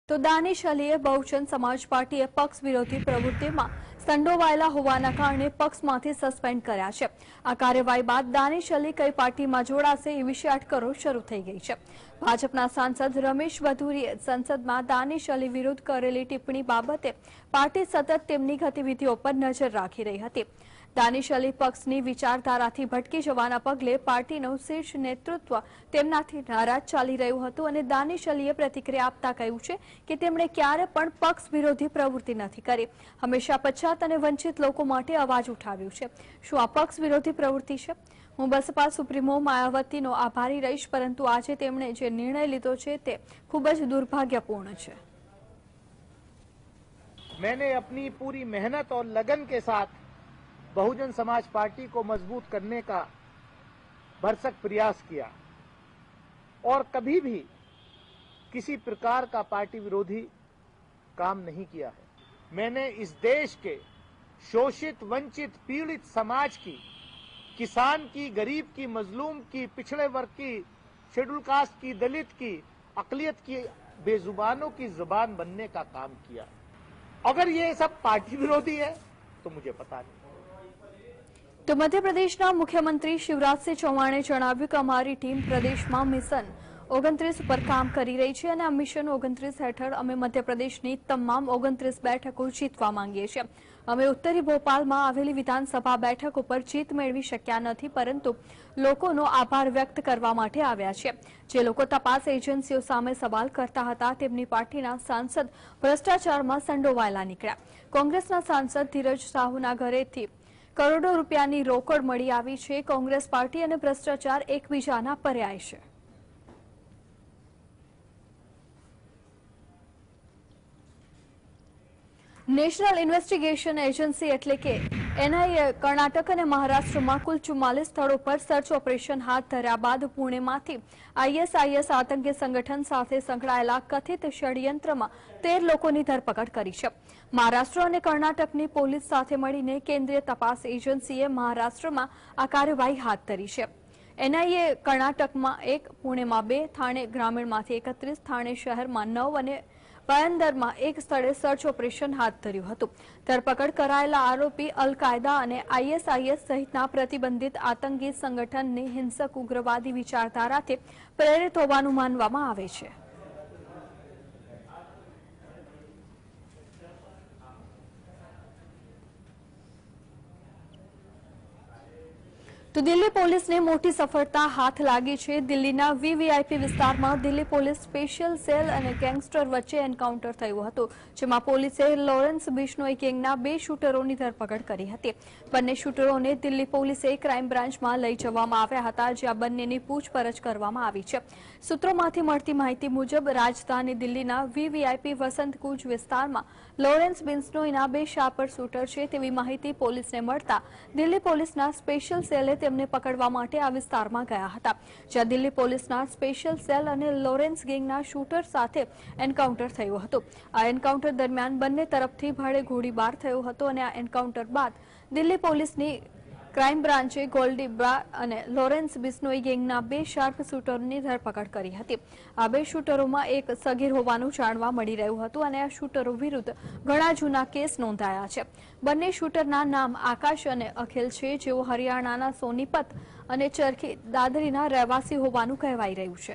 તો દાનિશ અલીએ બહુજન સમાજ પાર્ટીએ પક્ષ વિરોધી પ્રવૃત્તિમાં સંડોવાયેલા હોવાના કારણે પક્ષમાંથી સસ્પેન્ડ કર્યા છે। આ કાર્યવાહી બાદ દાનિશ અલી કઈ પાર્ટીમાં જોડાશે એ વિશે અટકળો શરૂ થઈ ગઈ છે। ભાજપના સાંસદ રમેશ વધુરીએ સંસદમાં દાનિશ અલી વિરુદ્ધ કરેલી ટિપ્પણી બાબતે પાર્ટી સતત તેમની ગતિવિધિઓ પર નજર રાખી રહી હતી। દાનિશ અલી પક્ષની વિચારધારાથી ભટકી જવાના પગલે પાર્ટીનું શીર્ષ નેતૃત્વ તેમનાથી નારાજ ચાલી રહ્યું હતું અને દાનિશ અલીએ પ્રતિક્રિયા આપતા કહ્યું છે કે તેમણે ક્યારે પણ પક્ષ વિરોધી પ્રવૃત્તિ નથી કરી, હંમેશા પછાત અને વંચિત લોકો માટે અવાજ ઉઠાવ્યો છે। શું આ પક્ષ વિરોધી પ્રવૃત્તિ છે? હું બસપા સુપ્રીમો માયાવતીનો આભારી રહીશ, પરંતુ આજે તેમણે જે નિર્ણય લીધો છે તે ખૂબ જ દુર્ભાગ્યપૂર્ણ છે। मैंने अपनी पूरी मेहनत और लगन के साथ बहुजन समाज पार्टी को मजबूत करने का भरसक प्रयास किया और कभी भी किसी प्रकार का पार्टी विरोधी काम नहीं किया है। मैंने इस देश के शोषित, वंचित, पीड़ित समाज की, किसान की, गरीब की, मजलूम की, पिछड़े वर्ग की, शेड्यूल कास्ट की, दलित की, अकलियत की, बेजुबानों की जुबान बनने का काम किया। अगर ये सब पार्टी विरोधी है तो मुझे पता नहीं। तो मध्य प्रदेशना मुख्यमंत्री शिवराज सिंह चौहाणे जणाव्युं के अमारी टीम प्रदेशमां मिशन 29 पर काम करी रही है और आ मिशन 29 हेठळ अमे मध्य प्रदेशनी तमाम 29 बेठको जीतवा मांगीए छीए। अमे उत्तरी भोपालमां आवेली विधानसभा बेठक पर जीत मेळवी शक्या नथी, परंतु लोकोनो आभार व्यक्त करवा माटे आव्या छे। जे लोको तपास एजन्सीओ सामे सवाल करता हता तेमनी पार्टीना सांसद भ्रष्टाचारमां संडोवायेला निकळ्या। कोंग्रेसना सांसद धीरज साहूना घरेथी करोड़ों रूपियानी रोकड़ मळी आवी छे। कोंग्रेस पार्टी अने भ्रष्टाचार एकबीजाना पर्याय छे। नेशनल इन्वेस्टिगेशन एजेंसी एटले के एनआईए कर्नाटक और महाराष्ट्र में कुल 44 स्थलों पर सर्च ऑपरेशन हाथ धर्या बाद पुणे में आईएसआईएस आतंकी संगठन साथे संकळायेला कथित षड्यंत्र में 13 लोकोनी धरपकड़ करी छे। महाराष्ट्र और कर्नाटकनी पोलीस साथे मळीने केंद्रीय तपास एजेंसीए महाराष्ट्र में आ कार्यवाही हाथ धरी छे। एनआईए कर्नाटक में 1, पुणे में 2, थाणे ग्रामीण में 31, थाणे शहर में 9 और पायंदर में 1 स्थले सर्च ऑपरेशन हाथ धर्યું હતું। धरपकड़ कराયેલા आरोपी अल कायदा और आईएसआईएस सहितना प्रतिबंधित आतंकी संगठननी हिंसक उग्रवादी विचारधाराथी प्रेरित होવાનું માનવામાં આવે છે। तो दिल्ली पुलिस ने मोटी सफलता हाथ लागी है। दिल्लीना वीवीआईपी विस्तार में दिल्ली पुलिस स्पेशल सेल और गैंगस्टर वच्चे एनकाउंटर थयुं हतुं, जेमां पोलीसे लॉरेंस बिश्नोई गैंगना 2 शूटरोनी धरपकड़ करी हती। बंने शूटरोने दिल्ली पुलिसे क्राइम ब्रांच में लई जवामां आव्या हता, ज्यां बंनेनी पूछपरछ करवामां आवी छे। सूत्रोमांथी मळती माहिती मुजब राजधानी दिल्लीना वीवीआईपी वसंत कूच विस्तार में लॉरेंस बिश्नोईना 2 शापर शूटर छे तेवी माहिती पोलीसने मळता दिल्ली पुलिसना स्पेशल सेले तेमने पकड़वा माटे आ विस्तारमां गया हता, ज्यां दिल्ली पुलिसना स्पेशल सेल अने लॉरेंस गैंगना शूटर साथे एनकाउंटर थयुं हतुं। आ एनकाउंटर दरमियान बंने तरफथी भारे गोळीबार थयो हतो अने आ एनकाउंटर बाद दिल्ली पुलिसनी क्राइम ब्रांचे गोल्डी ब्रा और लॉरेंस बिश्नोई गैंगना 2 शार्प शूटरोनी धरपकड़ करी हती। आ 2 शूटरोमां एक सगीर होवानुं जाणवा मळी रह्युं हतुं अने आ शूटरो विरुद्ध घणा जूना केस नोंधाया छे। बंने शूटरना नाम आकाश और अखिल छे, जेओ हरियाणाना सोनीपत और चरखी दादरीना रहेवासी होवानुं कहेवाई रह्युं छे।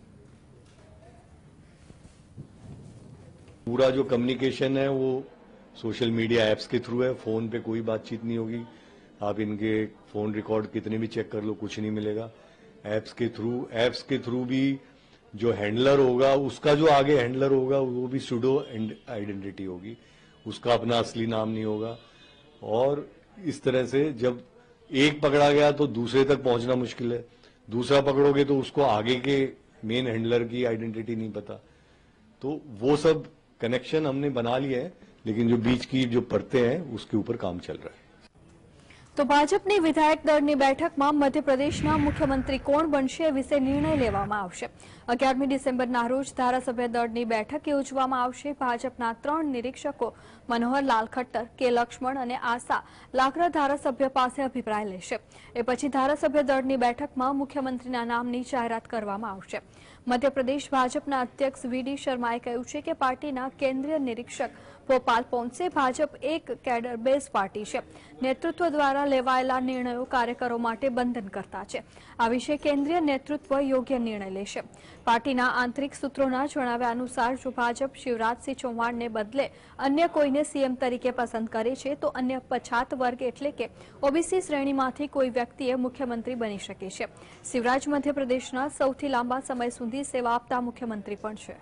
पूरा जो कम्युनिकेशन है वो सोशल मीडिया एप्स के थ्रू है। फोन पे कोई बातचीत नहीं होगी। आप इनके फोन रिकॉर्ड कितने भी चेक कर लो, कुछ नहीं मिलेगा। एप्स के थ्रू भी जो हैंडलर होगा उसका जो आगे हैंडलर होगा वो भी सुडो आइडेंटिटी होगी, उसका अपना असली नाम नहीं होगा। और इस तरह से जब एक पकड़ा गया तो दूसरे तक पहुंचना मुश्किल है, दूसरा पकड़ोगे तो उसको आगे के मेन हैंडलर की आइडेंटिटी नहीं पता। तो वो सब कनेक्शन हमने बना लिया है, लेकिन जो बीच की जो परतें हैं उसके ऊपर काम चल रहा है। तो भाजपनी विधायक दळनी बेठकमां मध्यप्रदेशना मुख्यमंत्री कोण बनशे ए विषे निर्णय लेवामां आवशे। 11 डिसेम्बરના રોજ ધારાસભ્ય દળની બેઠક યોજવામાં આવશે। ભાજપના 3 નિરીક્ષકો મનોહરલાલ ખટ્ટર, કે લક્ષ્મણ અને આશા લાકરા ધારાસભ્ય પાસે અભિપ્રાય લેશે। એ પછી ધારાસભ્ય દળની બેઠકમાં મુખ્યમંત્રીના નામની જાહેરાત કરવામાં આવશે। મધ્યપ્રદેશ ભાજપના અધ્યક્ષ વીડી શર્માએ કહ્યું છે કે પાર્ટીના કેન્દ્રીય નિરીક્ષક ભોપાલ પહોંચશે. ભાજપ એક કેડર બેઝ પાર્ટી છે. નેતૃત્વ દ્વારા લેવાયેલા નિર્ણયો કાર્યકરો માટે બંધન કરતા છે. આ વિશે કેન્દ્રીય નેતૃત્વ યોગ્ય નિર્ણય લેશે. પાર્ટીના આંતરિક સૂત્રોના જણાવ્યા અનુસાર જો ભાજપ શિવરાજસિંહ ચૌહાણને બદલે અન્ય કોઈને સીએમ તરીકે પસંદ કરે છે તો અન્ય પછાત વર્ગ એટલે કે ઓબીસી શ્રેણીમાંથી કોઈ વ્યક્તિએ મુખ્યમંત્રી બની શકે છે. શિવરાજ મધ્યપ્રદેશના સૌથી લાંબા સમય સુધી સેવા આપતા મુખ્યમંત્રી પણ છે.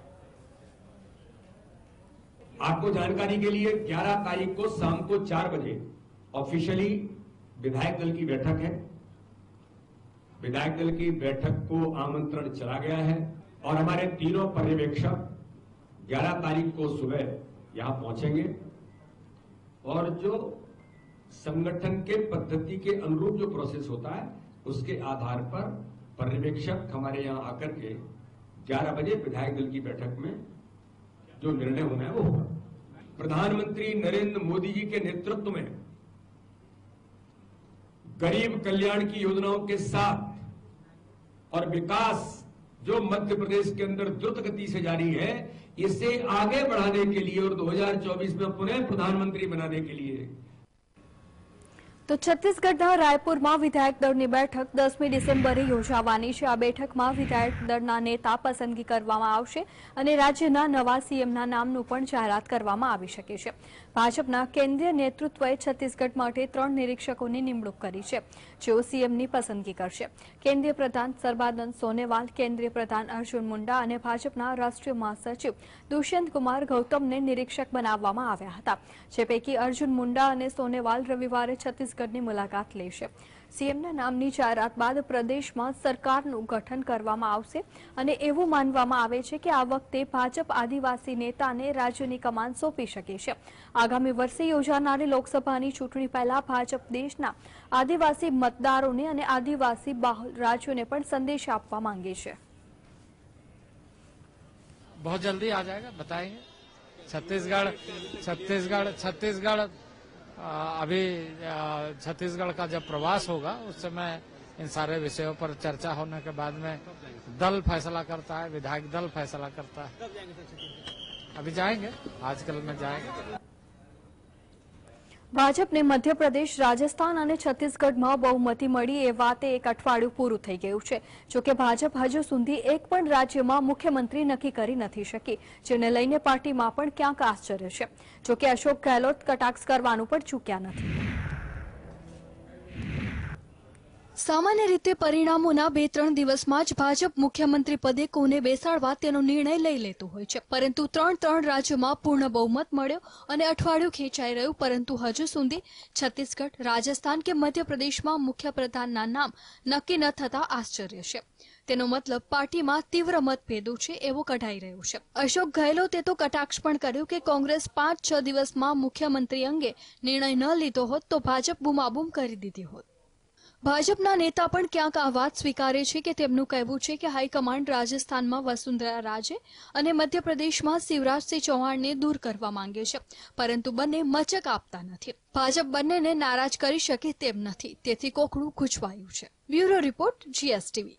आपको जानकारी के लिए 11 तारीख को शाम को 4 बजे ऑफिशियली विधायक दल की बैठक है. विधायक दल की बैठक को आमंत्रण चला गया है और हमारे तीनों पर्यवेक्षक 11 तारीख को सुबह यहां पहुंचेंगे और जो संगठन के पद्धति के अनुरूप जो प्रोसेस होता है उसके आधार पर पर्यवेक्षक हमारे यहां आकर के 11 बजे विधायक दल की बैठक में जो निर्णय होना है वो होगा. प्रधानमंत्री नरेंद्र मोदी जी के नेतृत्व में गरीब कल्याण की योजनाओं के साथ और विकास जो मध्य प्रदेश के अंदर द्रुत गति से जारी है इसे आगे बढ़ाने के लिए और 2024 में पुनः प्रधानमंत्री बनाने के लिए તો છત્તીસગઢના રાયપુરમાં વિધાયક દળની બેઠક 10મી ડિસેમ્બરે યોજાવાની છે. આ બેઠકમાં વિધાયક દળના નેતા પસંદગી કરવામાં આવશે અને રાજ્યના નવા સીએમના નામનું પણ જાહેરાત કરવામાં આવી શકે છે. ભાજપના કેન્દ્રીય નેતૃત્વએ છત્તીસગઢ માટે 3 નિરીક્ષકોની નિમણૂક કરી છે જેઓ સીએમની પસંદગી કરશે. કેન્દ્રીય પ્રધાન સર્બાનંદ સોનોવાલ, કેન્દ્રીય પ્રધાન અર્જુન મુંડા અને ભાજપના રાષ્ટ્રીય મહાસચિવ દુષ્યંત કુમાર ગૌતમને નિરીક્ષક બનાવવામાં આવ્યા હતા. જે પૈકી અર્જુન મુંડા અને સોનોવાલ રવિવારે છત્તીસગઢની મુલાકાત લેશે. સીએમના નામની જાહેરાત બાદ પ્રદેશમાં સરકારનું ગઠન કરવામાં આવશે અને એવું માનવામાં આવે છે કે આ વખતે ભાજપ આદિવાસી નેતાને રાજ્યની કમાન સોંપી શકે છે. આગામી વર્ષે યોજાનારી લોકસભાની ચૂંટણી પહેલા ભાજપ દેશના આદિવાસી મતદારોને અને આદિવાસી બાહુલ રાજ્યોને પણ સંદેશ આપવા માંગે છે. बहुत जल्दी आ जाएगा, बताएंगे. छत्तीसगढ़ अभी छत्तीसगढ़ का जब प्रवास होगा उस समय इन सारे विषयों पर चर्चा होने के बाद में दल फैसला करता है, विधायक दल फैसला करता है. अभी जाएंगे, आजकल में जाएंगे. ભાજપને મધ્યપ્રદેશ, રાજસ્થાન અને છત્તીસગઢમાં બહુમતી મળી એ વાતે એક અઠવાડિયું પૂરું થઈ ગયું છે. જોકે ભાજપ હજુ સુધી એક પણ રાજ્યમાં મુખ્યમંત્રી નક્કી કરી નથી શકી, જેને લઈને પાર્ટીમાં પણ ક્યાંક આશ્ચર્ય છે. જોકે અશોક ગેહલોત કટાક્ષ કરવાનું પણ ચૂક્યા નથી. સામાન્ય રીતે પરિણામોના 2-3 દિવસમાં જ ભાજપ મુખ્યમંત્રી પદે કોને બેસાડવા તેનો નિર્ણય લઈ લેતું હોય છે. પરંતુ 3 રાજ્યોમાં પૂર્ણ બહુમત મળ્યો અને અઠવાડિયું ખેંચાઈ રહ્યું. પરંતુ હજુ સુધી છત્તીસગઢ, રાજસ્થાન કે મધ્યપ્રદેશમાં મુખ્યપ્રધાનના નામ નક્કી ન થતા આશ્ચર્ય છે. તેનો મતલબ પાર્ટીમાં તીવ્ર મતભેદો છે એવું કઢાઈ રહ્યું છે. અશોક ગેહલોતે તો કટાક્ષ પણ કર્યું કે કોંગ્રેસ 5-6 દિવસમાં મુખ્યમંત્રી અંગે નિર્ણય ન લીધો હોત તો ભાજપ બૂમાબૂમ કરી દીધી હોત. ભાજપના નેતા પણ ક્યાંક આ વાત સ્વીકારે છે કે તેમનું કહેવું છે કે હાઈકમાન્ડ રાજસ્થાનમાં વસુંધરા રાજે અને મધ્યપ્રદેશમાં શિવરાજસિંહ ચૌહાણને દૂર કરવા માંગે છે. પરંતુ બંને મચક આપતા નથી. ભાજપ બંનેને નારાજ કરી શકે તેમ નથી. તેથી કોકડું ગૂંચવાયું છે. Bureau report, GSTV.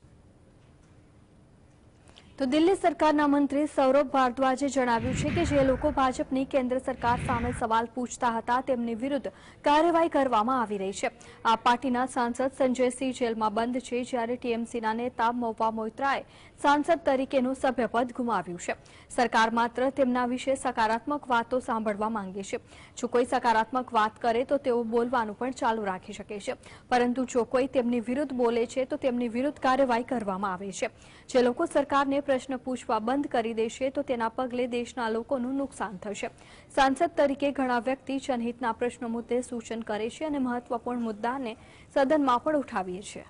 તો દિલ્હી સરકારના મંત્રી સૌરભ ભારદ્વાજે જણાવ્યું છે કે જે લોકો ભાજપની કેન્દ્ર સરકાર સામે સવાલ પૂછતા હતા તેમની વિરુદ્ધ કાર્યવાહી કરવામાં આવી રહી છે. આ પાર્ટીના સાંસદ સંજયસિંહ જેલમાં બંધ છે, જ્યારે ટીએમસીના નેતા મહુવા મોઇત્રાએ સાંસદ તરીકેનું સભ્યપદ ગુમાવ્યું છે. સરકાર માત્ર તેમના વિશે સકારાત્મક વાતો સાંભળવા માંગે છે. જો કોઈ સકારાત્મક વાત કરે તો તેઓ બોલવાનું પણ ચાલુ રાખી શકે છે, પરંતુ જો કોઈ તેમની વિરુદ્ધ બોલે છે તો તેમની વિરુદ્ધ કાર્યવાહી કરવામાં આવે છે. જે લોકો સરકારને પ્રશ્ન પૂછવા બંધ કરી દેશે તો તેના પગલે દેશના લોકોનું નુકસાન થશે. સાંસદ તરીકે ઘણા વ્યક્તિ જનહિતના પ્રશ્નો મુદ્દે સૂચન કરે છે અને મહત્વપૂર્ણ મુદ્દાને સદનમાં પણ ઉઠાવીએ છીએ.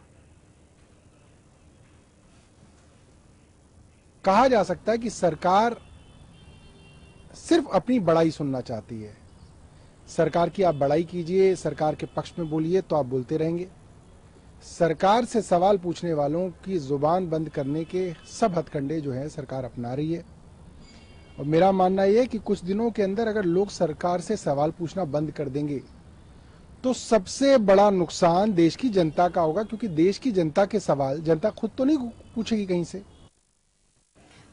कहा जा सकता है कि सरकार सिर्फ अपनी बड़ाई सुनना चाहती है. सरकार की आप बड़ाई कीजिए, सरकार के पक्ष में बोलिए तो आप बोलते रहेंगे. सरकार से सवाल पूछने वालों की जुबान बंद करने के सब हथकंडे जो है सरकार अपना रही है. और मेरा मानना यह है कि कुछ दिनों के अंदर अगर लोग सरकार से सवाल पूछना बंद कर देंगे तो सबसे बड़ा नुकसान देश की जनता का होगा, क्योंकि देश की जनता के सवाल जनता खुद तो नहीं पूछेगी कहीं से.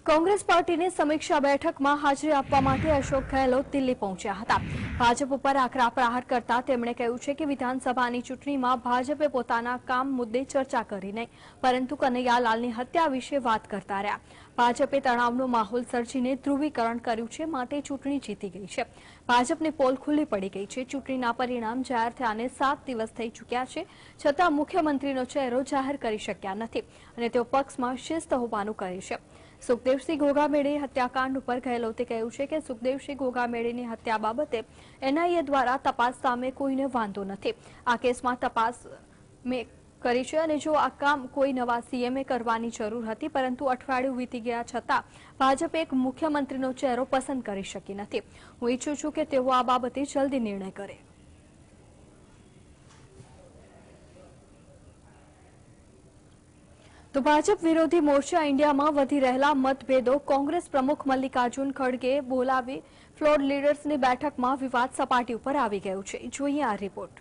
કોંગ્રેસ પાર્ટીની સમીક્ષા બેઠકમાં હાજરી આપવા માટે અશોક ગેહલોત દિલ્હી પહોંચ્યા હતા। ભાજપ ઉપર આકરા પ્રહાર કરતા તેમણે કહ્યું છે કે વિધાનસભાની ચૂંટણીમાં ભાજપે પોતાના કામ મુદ્દે ચર્ચા કરી નહીં, પરંતુ કનૈયાલાલની હત્યા વિશે વાત કરતા રહ્યા। ભાજપે તણાવનો માહોલ સર્જીને ધ્રુવીકરણ કર્યું છે, માટે ચૂંટણી જીતી ગઈ છે। ભાજપની પોલ ખુલ્લી પડી ગઈ છે। ચૂંટણીના પરિણામ જાહેર થયાને 7 દિવસ થઈ ચૂક્યા છે, છતાં મુખ્યમંત્રીનો ચહેરો જાહેર કરી શક્યા નથી અને તેઓ પક્ષમાં શિસ્ત હોવાનું કહે છે। સુખદેવસિંહ ઘોઘામેડે હત્યાકાંડ ઉપર ગેહલોતે કહ્યું છે કે સુખદેવસિંહ ઘોઘામેડેની હત્યા બાબતે એનઆઈએ દ્વારા તપાસ સામે કોઈને વાંધો નથી। આ કેસમાં તપાસ કરી છે અને જો આ કામ કોઈ નવા સીએમએ કરવાની જરૂર હતી, પરંતુ અઠવાડિયું વીતી ગયા છતાં ભાજપે એક મુખ્યમંત્રીનો ચહેરો પસંદ કરી શકી નથી। હું ઈચ્છું છું કે તેઓ આ બાબતે જલ્દી નિર્ણય કરે। તો ભાજપ વિરોધી મોરચા ઇન્ડિયામાં વધી રહેલા મતભેદો, કોંગ્રેસ પ્રમુખ મલ્લિકાર્જુન ખડગે બોલાવી ફ્લોર લીડર્સની બેઠકમાં વિવાદ સપાટી ઉપર આવી ગયું છે। જોઈએ આ રિપોર્ટ।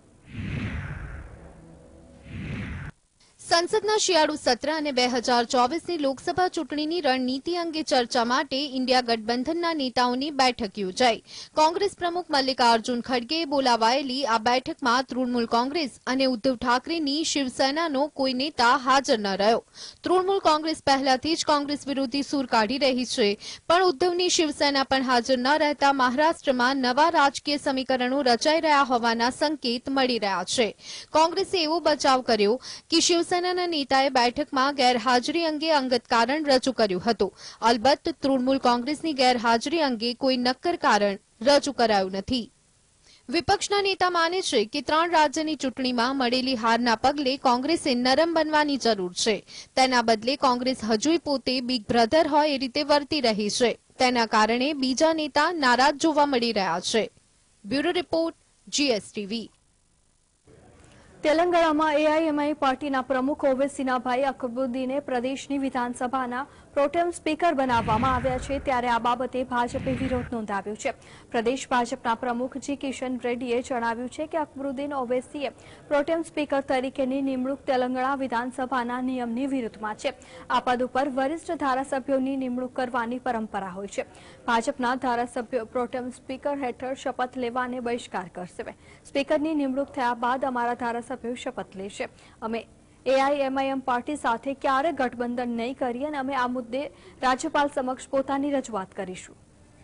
સંસદના શિયાળુ સત્ર અને 2024ની લોકસભા ચૂંટણીની રણનીતિ અંગે ચર્ચા માટે ઇન્ડિયા ગઠબંધનના નેતાઓની બેઠક યોજાઈ। કોંગ્રેસ પ્રમુખ મલ્લિકાર્જુન ખડગેએ બોલાવાયેલી આ બેઠકમાં તૃણમૂલ કોંગ્રેસ અને ઉદ્ધવ ઠાકરેની શિવસેનાનો કોઈ નેતા હાજર ન રહ્યો। તૃણમૂલ કોંગ્રેસ પહેલાથી જ કોંગ્રેસ વિરોધી સૂર કાઢી રહી છે, પણ ઉદ્ધવની શિવસેના પણ હાજર ન રહેતા મહારાષ્ટ્રમાં નવા રાજકીય સમીકરણો રચાઈ રહ્યા હોવાના સંકેત મળી રહ્યા છે। કોંગ્રેસે એવો બચાવ કર્યો કે શિવસેનાના નેતાએ બેઠકમાં ગેરહાજરી અંગે અંગત કારણ રજૂ કર્યું હતું। અલબત્ત તૃણમૂલ કોંગ્રેસની ગેરહાજરી અંગે કોઈ નક્કર કારણ રજૂ કરાયું નથી। વિપક્ષના નેતા માને છે કે 3 રાજ્યની ચૂંટણીમાં મળેલી હારના પગલે કોંગ્રેસે નરમ બનવાની જરૂર છે। તેના બદલે કોંગ્રેસ હજુય પોતે બિગ બ્રધર હોય એ રીતે વર્તી રહી છે। તેના કારણે બીજા નેતા નારાજ જોવા મળી રહ્યા છે। Bureau report, GSTV। તેલંગાણામાં એઆઈએમઆઈ પાર્ટીના પ્રમુખ ઓવેસીનાભાઈ અકબરુદ્દીને પ્રદેશની વિધાનસભાના પ્રોટેમ સ્પીકર બનાવવામાં આવ્યા છે, ત્યારે આ બાબતે ભાજપે વિરોધ નોંધાવ્યો છે। પ્રદેશ ભાજપના પ્રમુખ જી કિશન રેડ્ડીએ જણાવ્યું છે કે અકબરુદ્દીન ઓવૈસીએ પ્રોટેમ સ્પીકર તરીકેની નિમણૂક તેલંગાણા વિધાનસભાના નિયમની વિરુદ્ધમાં છે। આ પદ ઉપર વરિષ્ઠ ધારાસભ્યોની નિમણૂક કરવાની પરંપરા હોય છે। ભાજપના ધારાસભ્યો પ્રોટેમ સ્પીકર હેઠળ શપથ લેવાને બહિષ્કાર કરશે। સ્પીકરની નિમણૂક થયા બાદ અમારા ધારાસભ્યો શપથ લેશે। અમે એઆઈએમઆઈએમ પાર્ટી સાથે ક્યારે ગઠબંધન નહીં કરીએ અને અમે આ મુદ્દે રાજ્યપાલ સમક્ષ પોતાની રજૂઆત કરીશું।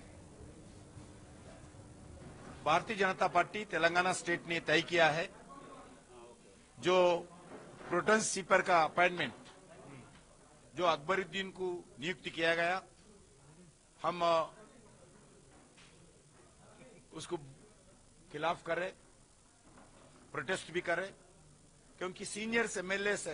भारतीय जनता पार्टी तेलंगाना स्टेट ने तय किया है जो प्रोटेम स्पीकर का अपॉइंटमेंट जो अकबरुद्दीन को नियुक्त किया गया, हम उसको खिलाफ कर रहे, प्रोटेस्ट भी कर रहे, क्योंकि सीनियर्स एमएलए है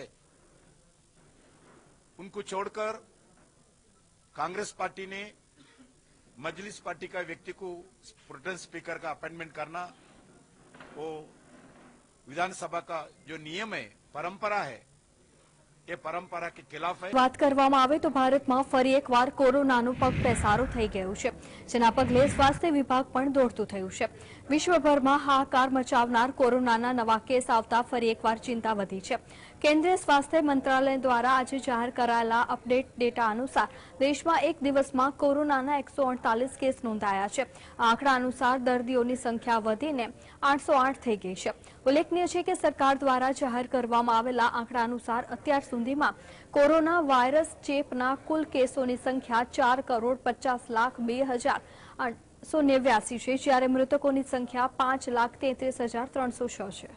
उनको छोड़कर कांग्रेस पार्टी ने मजलिस पार्टी का व्यक्ति को प्रोटेम स्पीकर का अपॉइंटमेंट करना वो विधानसभा का जो नियम है, परंपरा है, ये परंपरा के खिलाफ है। વાત કરવામાં આવે તો ભારતમાં ફરી એકવાર કોરોનાનો પગપેસારો થઈ ગયો છે, જેના પગલે સ્વાસ્થ્ય વિભાગ પણ દોડતું થયું છે। વિશ્વભરમાં હાહાકાર મચાવનાર કોરોનાના નવા કેસ આવતા ફરી એકવાર ચિંતા વધી છે। કેન્દ્રીય સ્વાસ્થ્ય મંત્રાલય દ્વારા આજે જાહેર કરાયેલા અપડેટ ડેટા અનુસાર દેશમાં એક દિવસમાં કોરોનાના 148 કેસ નોંધાયા છે। આ આંકડા અનુસાર દર્દીઓની સંખ્યા વધીને 808 થઈ ગઈ છે। ઉલ્લેખનીય છે કે સરકાર દ્વારા જાહેર કરવામાં આવેલા આંકડા અનુસાર અત્યાર સુધીમાં કોરોના વાયરસ ચેપના કુલ કેસોની સંખ્યા 4,50,02,889 છે, જ્યારે મૃતકોની સંખ્યા 5,33,306 છે।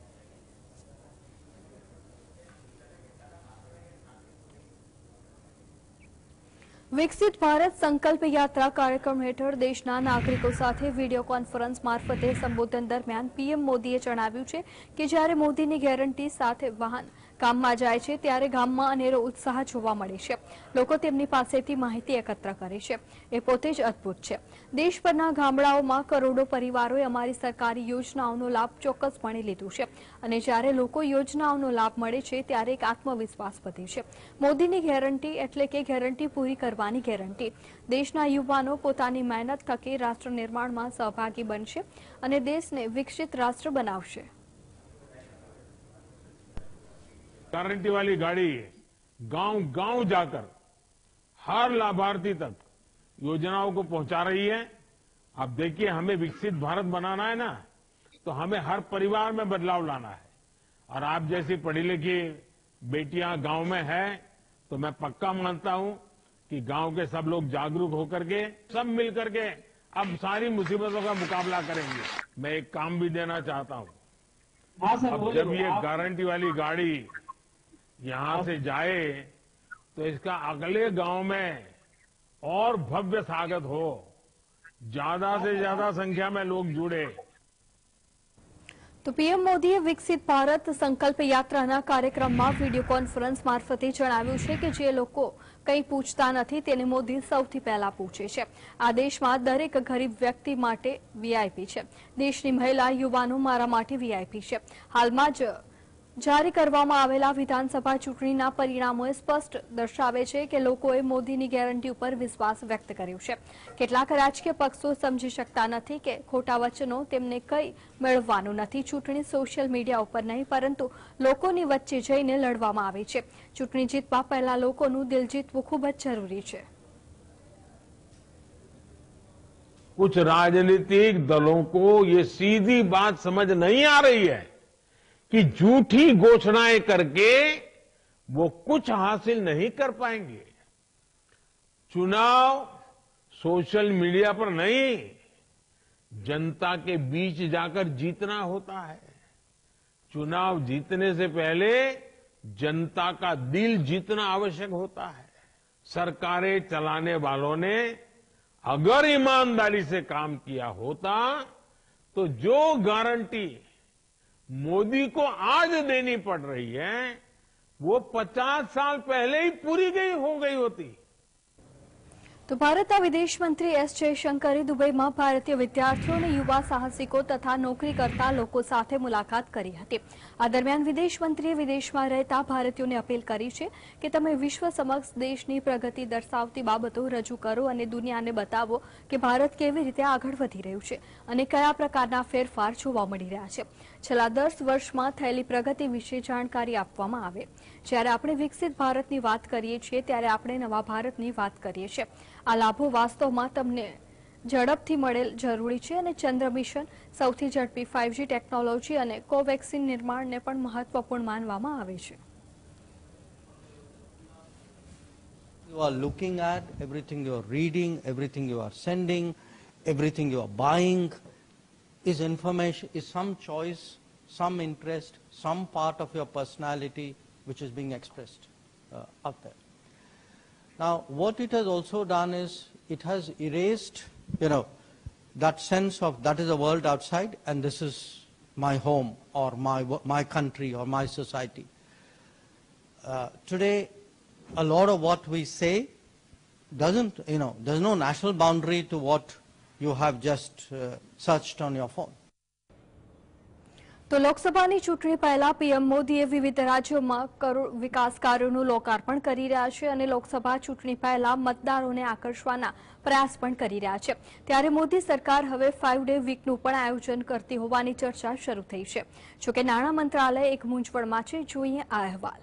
વિકસિત ભારત સંકલ્પ યાત્રા કાર્યક્રમ હેઠળ દેશના નાગરિકો સાથે વિડીયો કોન્ફરન્સ મારફતે સંબોધન દરમિયાન પીએમ મોદીએ જણાવ્યું છે કે જ્યારે મોદીની ગેરંટી સાથે વાહન ગામમાં જાય છે ત્યારે ગામમાં અનેરો ઉત્સાહ જોવા મળે છે। લોકો તેમની પાસેથી માહિતી એકત્ર કરે છે, એ પોતે જ અદ્ભુત છે। દેશભરના ગામડાઓમાં કરોડો પરિવારોએ અમારી સરકારી યોજનાઓનો લાભ ચોક્કસપણે લીધો છે અને જ્યારે લોકો યોજનાઓનો લાભ મળે છે ત્યારે એક આત્મવિશ્વાસ વધે છે। મોદીની ગેરંટી એટલે કે ગેરંટી પૂરી કરવાની ગેરંટી। દેશના યુવાનો પોતાની મહેનત થકી રાષ્ટ્ર નિર્માણમાં સહભાગી બનશે અને દેશને વિકસિત રાષ્ટ્ર બનાવશે। गारंटी वाली गाड़ी गांव-गांव जाकर हर लाभार्थी तक योजनाओं को पहुंचा रही है। अब देखिए, हमें विकसित भारत बनाना है ना, तो हमें हर परिवार में बदलाव लाना है। और आप जैसी पढ़ी लिखी बेटियां गांव में है तो मैं पक्का मानता हूं कि गांव के सब लोग जागरूक होकर के सब मिलकर के अब सारी मुसीबतों का मुकाबला करेंगे। मैं एक काम भी देना चाहता हूं। अब जब ये गारंटी वाली गाड़ी यहां से जाए तो इसका अगले गांव में और भव्य स्वागत हो, ज्यादा से ज्यादा संख्या में लोग जुड़े। તો પીએમ મોદીએ વિકસિત ભારત સંકલ્પ યાત્રાના કાર્યક્રમમાં વિડીયો કોન્ફરન્સ મારફતે જણાવ્યું છે કે જે લોકો કંઈ પૂછતા નથી તેને મોદી સૌથી પહેલા પૂછે છે। આ દેશમાં દરેક ગરીબ વ્યક્તિ માટે વીઆઈપી છે। દેશની મહિલા યુવાનો મારા માટે વીઆઈપી છે। હાલમાં જ જારી કરવામાં આવેલા વિધાનસભા ચૂંટણીના પરિણામોએ સ્પષ્ટ દર્શાવે છે કે લોકોએ મોદીની ગેરંટી ઉપર વિશ્વાસ વ્યક્ત કર્યો છે। કેટલાક રાજકીય પક્ષો સમજી શકતા નથી કે ખોટા વચનો તેમને કંઈ મેળવવાનું નથી। ચૂંટણી સોશિયલ મીડિયા ઉપર નહીં પરંતુ લોકોની વચ્ચે જઈને લડવામાં આવે છે। ચૂંટણી જીતવા પહેલા લોકોનું દિલ જીતવું ખૂબ જ જરૂરી છે। कुछ राजनीतिक दलों को ये सीधी बात समझ नहीं आ रही है कि झूठी घोषणाएं करके वो कुछ हासिल नहीं कर पाएंगे। चुनाव सोशल मीडिया पर नहीं, जनता के बीच जाकर जीतना होता है। चुनाव जीतने से पहले जनता का दिल जीतना आवश्यक होता है। सरकारें चलाने वालों ने अगर ईमानदारी से काम किया होता तो जो गारंटी मोदी को आज देनी पड़ रही है वो 50 साल पहले ही पूरी हो गई होती। તો ભારતના વિદેશ મંત્રી એસ જયશંકરે દુબઈમાં ભારતીય વિદ્યાર્થીઓ અને યુવા સાહસિકો તથા નોકરી કરતા લોકો સાથે મુલાકાત કરી હતી। આ દરમિયાન વિદેશ મંત્રીએ વિદેશમાં રહેતા ભારતીયોને અપીલ કરી છે કે તમે વિશ્વ સમક્ષ દેશની પ્રગતિ દર્શાવતી બાબતો રજૂ કરો અને દુનિયાને બતાવો કે ભારત કેવી રીતે આગળ વધી રહ્યું છે અને કયા પ્રકારના ફેરફાર જોવા મળી રહ્યા છે। છેલ્લા 10 વર્ષમાં થયેલી પ્રગતિ વિશે જાણકારી આપવામાં આવે। જ્યારે આપણે વિકસિત ભારતની વાત કરીએ છીએ ત્યારે આપણે નવા ભારતની વાત કરીએ છીએ। આ લાભો વાસ્તવમાં તમને ઝડપથી મળેલ જરૂરી છે અને ચંદ્ર મિશન સૌથી ઝડપી 5G ટેકનોલોજી અને કોવેક્સિન નિર્માણને પણ મહત્વપૂર્ણ માનવામાં આવે છે। You are looking at everything you are reading, everything you are sending, everything you are buying is information, is some choice, some interest, some part of your personality which is being expressed out there. Now, what it has also done is it has erased, that sense of that is the world outside and this is my home or my country or my society. Today, a lot of what we say doesn't, there's no national boundary to what you have just searched on your phone. તો લોકસભાની ચૂંટણી પહેલા PM મોદીએ વિવિધ રાજ્યોમાં વિકાસ કાર્યોનું લોકાર્પણ કરી રહ્યા છે અને લોકસભા ચૂંટણી પહેલા મતદારોને આકર્ષવાના પ્રયાસ પણ કરી રહ્યા છે। ત્યારે મોદી સરકાર હવે 5 ડે વીકનું પણ આયોજન કરતી હોવાની ચર્ચા શરૂ થઈ છે। જોકે નાણાં મંત્રાલય એક મૂંઝવણમાં છે। જોઈએ આ અહેવાલ।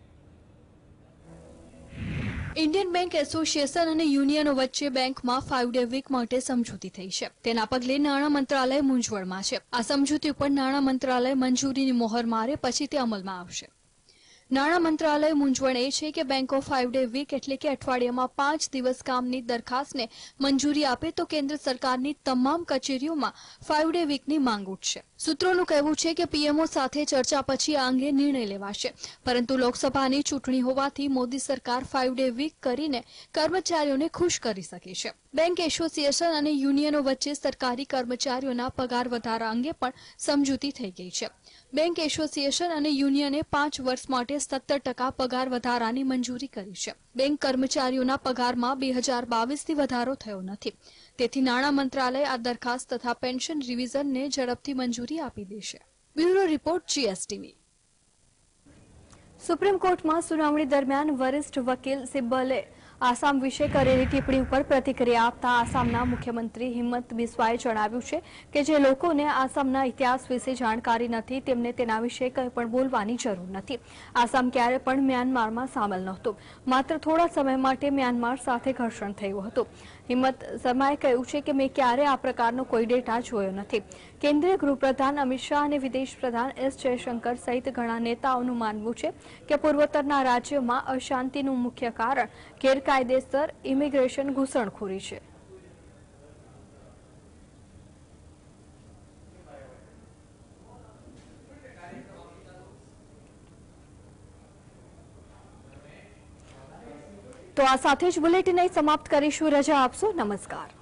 ઇન્ડિયન બેંક એસોસિએશન અને યુનિયનો વચ્ચે બેંકમાં 5 ડે વીક માટે સમજૂતી થઈ છે। તેના પગલે નાણાં મંત્રાલય મૂંઝવણમાં છે। આ સમજૂતી ઉપર નાણાં મંત્રાલય મંજૂરીની મોહર મારે પછી તે અમલમાં આવશે। નાણાં મંત્રાલય મૂંઝવણ એ છે કે બેંકો 5 ડે વીક એટલે કે અઠવાડિયામાં 5 દિવસ કામની દરખાસ્તને મંજૂરી આપે તો કેન્દ્ર સરકારની તમામ કચેરીઓમાં 5 ડે વીકની માંગ ઉઠશે। સૂત્રોનું કહેવું છે કે પીએમઓ સાથે ચર્ચા પછી આ અંગે નિર્ણય લેવાશે, પરંતુ લોકસભાની ચૂંટણી હોવાથી મોદી સરકાર 5 ડે વીક કરીને કર્મચારીઓને ખુશ કરી શકે છે। બેંક એસોસિએશન અને યુનિયનો વચ્ચે સરકારી કર્મચારીઓના પગાર વધારા અંગે પણ સમજૂતી થઈ ગઈ છે। બેંક એસોસિએશન અને યુનિયને 5 વર્ષ માટે 17% પગાર વધારાની મંજૂરી કરી છે। બેંક કર્મચારીઓના પગારમાં 2022થી વધારો થયો નથી, તેથી નાણાં મંત્રાલય આ દરખાસ્ત તથા પેન્શન રિવિઝનને ઝડપથી મંજૂરી આપી દેશે। Bureau report GSTV. સુપ્રીમ કોર્ટમાં સુનાવણી દરમિયાન વરિષ્ઠ વકીલ સિબ્બલે આસામ વિશે કરેલી ટિપ્પણી ઉપર પ્રતિક્રિયા આપતા આસામના મુખ્યમંત્રી હિમંત બિસ્વાએ જણાવ્યું છે કે જે લોકોને આસામના ઇતિહાસ વિશે જાણકારી નથી તેમને તેના વિશે કંઈ પણ બોલવાની જરૂર નથી. આસામ ક્યારે પણ મ્યાનમારમાં સામેલ નહોતું. માત્ર થોડા સમય માટે મ્યાનમાર સાથે ઘર્ષણ થયું હતું. હિમંત શર્માએ કહ્યું છે કે મેં ક્યારે આ પ્રકારનો કોઈ ડેટા જોયો નથી. કેન્દ્રીય ગૃહપ્રધાન અમિત શાહ અને વિદેશ પ્રધાન એસ જયશંકર સહિત ઘણા નેતાઓનું માનવું છે કે પૂર્વોત્તરના રાજ્યોમાં અશાંતિનું મુખ્ય કારણ ગેરકાયદેસર ઇમિગ્રેશન ઘૂસણખોરી છે. તો આ સાથે જ બુલેટિન સમાપ્ત કરીશું. રજા આપશો. નમસ્કાર.